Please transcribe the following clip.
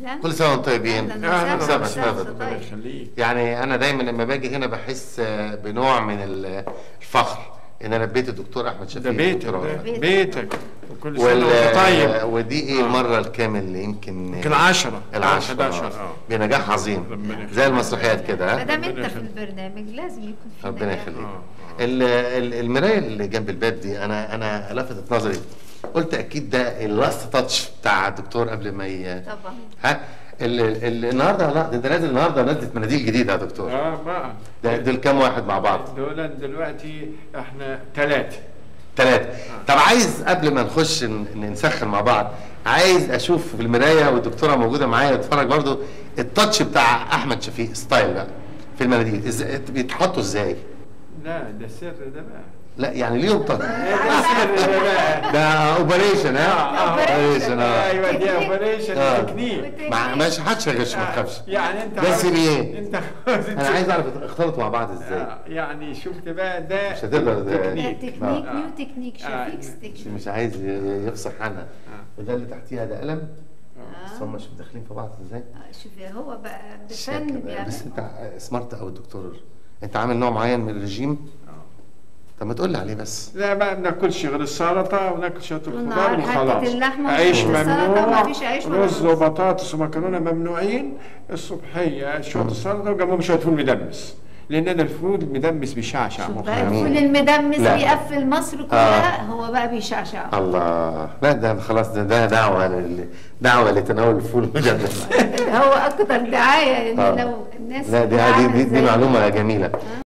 كل سنه وانتم طيبين. اهلا وسهلا. يخليك. يعني انا دايما لما باجي هنا بحس بنوع من الفخر ان انا بيت الدكتور احمد شفيق. ده بيتك، ده بيتك، وكل سنه وانت طيب. ودي ايه المره الكامل اللي يمكن 10 11 بنجاح عظيم زي المسرحيات كده. ما دام انت في البرنامج لازم يكون في ربنا يخليك. المرايه اللي جنب الباب دي انا لفتت نظري، قلت اكيد ده اللاست تاتش بتاع الدكتور قبل ما طبعا. ها النهارده، لا ده نازل النهارده نزلت مناديل جديده يا دكتور. بقى دول كام واحد مع بعض؟ دول دلوقتي احنا 3. طب عايز قبل ما نخش نسخن مع بعض، عايز اشوف في المرايه والدكتوره موجوده معايا اتفرج برضو التاتش بتاع احمد شفيق ستايل بقى في المناديل، ازاي بيتحطوا ازاي؟ لا ده السر ده بقى. لا يعني ليهم ده السر ده بقى. ده اوبريشن. اوبريشن. ايوه دي اوبريشن تكنيك. مش حدش هيغش ما تخافش. يعني انت بس ايه؟ انت انا عايز اعرف اختلطوا مع بعض ازاي. يعني شفت بقى ده مش هتقدر تكنيك نيو تكنيك شفيق ستيكشن. مش عايز يفصح عنها. وده اللي تحتيها ده قلم. بس هم شوف داخلين في بعض ازاي. شوفي هو بقى بفن بيعمل. بس انت سمارت قوي الدكتور، انت عامل نوع معين من الرجيم. طب ما تقول لي عليه بس. لا ما بناكلش غير السلطه وناكل شويه الخضار وخلاص. عيش ممنوع، مفيش عيش رز وبطاطس ومكرونه ممنوعين. الصبحيه شويه السلطه وجنبهم شويه فول مدمس، لان انا الفول المدمس بيشعشع مخي. الفول المدمس بيقفل مصر كلها. هو بقى بيشعشع. الله. لا ده خلاص ده دعوه لتناول الفول المدمس. هو اكتر دعايه ان لو الناس. لا دي معلومه جميله.